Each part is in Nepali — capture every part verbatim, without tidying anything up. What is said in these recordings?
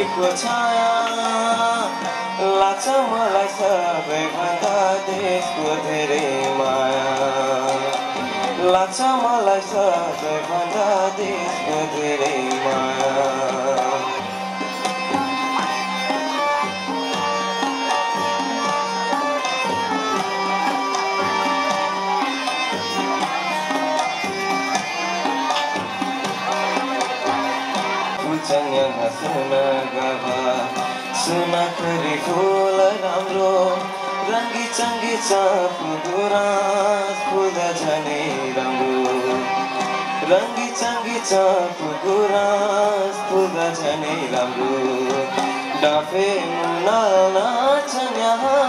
जुलीको छाया लाग्छ मलाई सबैभन्दा देशको धेरै माया लाग्छ मलाई सबैभन्दा देशको धेरै माया सुना गाभा सुना खरी फूल राम्रो रङ्गी चङ्गी छ फुलगुराँस फुल्दा झनै राम्रो रङ्गी चङ्गी छ फुलगुराँस फुल्दा झनै राम्रो डाँफे मुनाल नाच्छन् यहाँ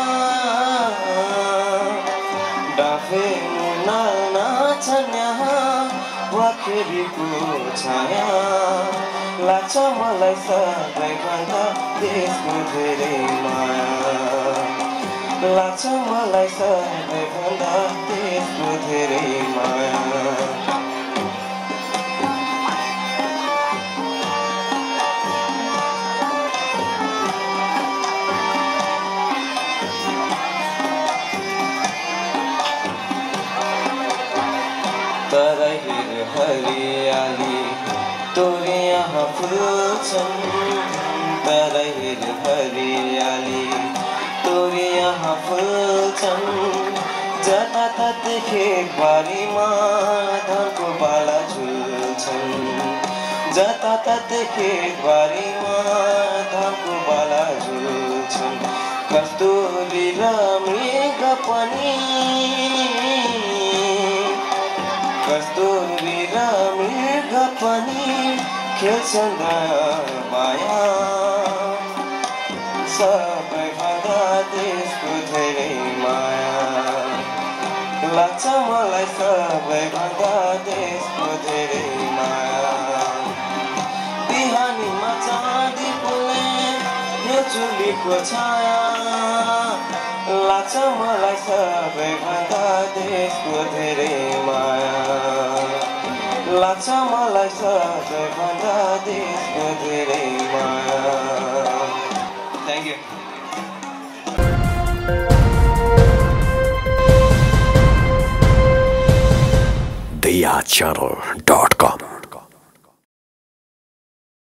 डाँफे मुनाल नाच्छन् यहाँ वाखेरीको छाया लाग्छ मलाई सबैभन्दा देशको धेरै माया लाग्छ मलाई सबैभन्दा देशको धेरै माया तराई हरियाली तोरे यहाँ फुल्छन् तराई हरियाली तोरे यहाँ फुल्छन् जताततै खेतबारीमा धानको बाला झुल्छन् जताततै खेतबारीमा धानको बाला झुल्छन् कस्तुरी र मृग पनि कस्तुरी र मृग पनि खेल्छन् माया सबैभन्दा देशको धेरै माया लाग्छ मलाई सबैभन्दा देशको धेरै माया बिहानीमा चाँदी पोल्ने यो चुलीको छाया लाग्छ मलाई सबैभन्दा देशको धेरै माया लाग्छ मलाई सबैभन्दा देशको धेरै माया thank you the channel dot com